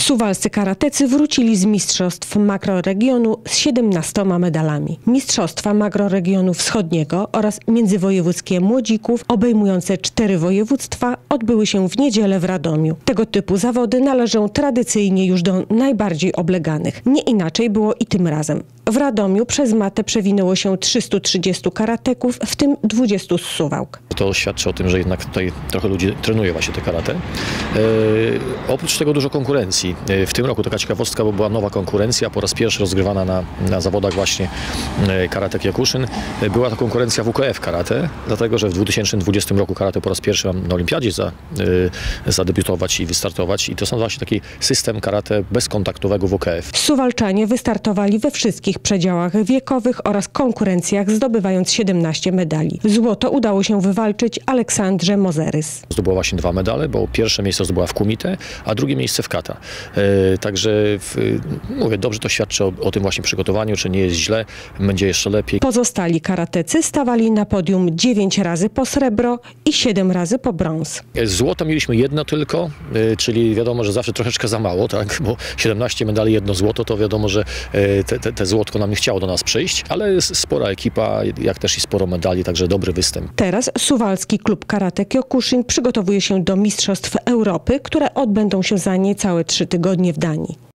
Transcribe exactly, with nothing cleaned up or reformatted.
Suwalscy karatecy wrócili z mistrzostw makroregionu z siedemnastoma medalami. Mistrzostwa makroregionu wschodniego oraz międzywojewódzkie młodzików obejmujące cztery województwa odbyły się w niedzielę w Radomiu. Tego typu zawody należą tradycyjnie już do najbardziej obleganych. Nie inaczej było i tym razem. W Radomiu przez matę przewinęło się trzystu trzydziestu karateków, w tym dwudziestu z Suwałk. To świadczy o tym, że jednak tutaj trochę ludzi trenuje właśnie te karate. E, oprócz tego dużo konkurencji. E, w tym roku taka ciekawostka, bo była nowa konkurencja, po raz pierwszy rozgrywana na, na zawodach właśnie e, Karate Kyokushin. E, była to konkurencja W K F karate, dlatego że w dwa tysiące dwudziestym roku karate po raz pierwszy mam na olimpiadzie za, e, zadebiutować i wystartować. I to są właśnie taki system karate bezkontaktowego W K F. Suwalczanie wystartowali we wszystkich przedziałach wiekowych oraz konkurencjach, zdobywając siedemnaście medali. Złoto udało się wywalczyć Aleksandrze Mozerys. Zdobyła właśnie dwa medale, bo pierwsze miejsce zdobyła w kumite, a drugie miejsce w kata. E, także w, mówię, dobrze to świadczy o, o tym właśnie przygotowaniu, czy nie jest źle, będzie jeszcze lepiej. Pozostali karatecy stawali na podium dziewięć razy po srebro i siedem razy po brąz. Złoto mieliśmy jedno tylko, e, czyli wiadomo, że zawsze troszeczkę za mało, tak? Bo siedemnaście medali, jedno złoto, to wiadomo, że e, te, te, te złotko nam nie chciało do nas przyjść, ale jest spora ekipa, jak też i sporo medali, także dobry występ. Teraz Suwalski Klub Karate Kyokushin przygotowuje się do Mistrzostw Europy, które odbędą się za niecałe trzy tygodnie w Danii.